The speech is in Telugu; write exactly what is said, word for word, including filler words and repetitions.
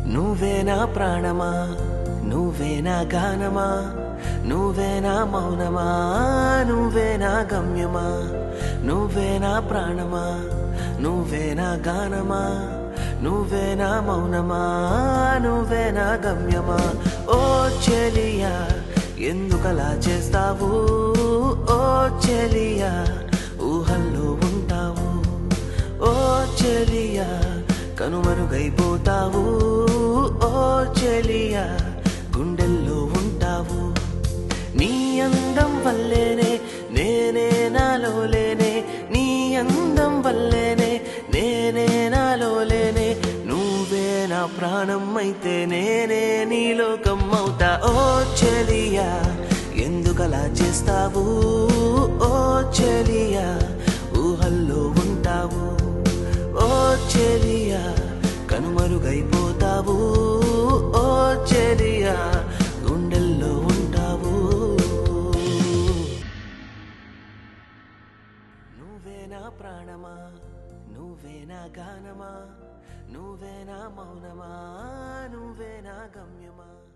నువ్వే నా ప్రాణమా, నువ్వే నా గానమా, నువ్వే నా మౌనమా, నువ్వే నా గమ్యమా, నువ్వే నా ప్రాణమా, నువ్వే నా గానమా, నువ్వే నా మౌనమా, నువ్వే నా గమ్యమా. ఓ చెలియా ఎందుకలా చేస్తావు, ఓ చెలియా ఊహల్లో ఉంటావు, ఓ చెలియా కనుమరుగైపోతావు, ఓ చెలియా గుండెల్లో ఉంటావు. నీ అందం వల్లేనే నేనే నాలో లేనే, నీ అందం వల్లేనే నేనే నాలో లేనే, నువ్వే నా ప్రాణం అయితే నేనే నీ లోకం అవుతా. ఓ చెలియా ఎందుకలా చేస్తావు, ఓ చెలియా ఊహల్లో ఉంటావు, ఓ చెలియా కనుమరుగైపోతావు, ఓ చెలియా గుండెల్లో ఉంటావు. నువ్వే నా ప్రాణమా, నువ్వే నా గానమా, నువ్వే నా మౌనమా, నువ్వే నా గమ్యమా.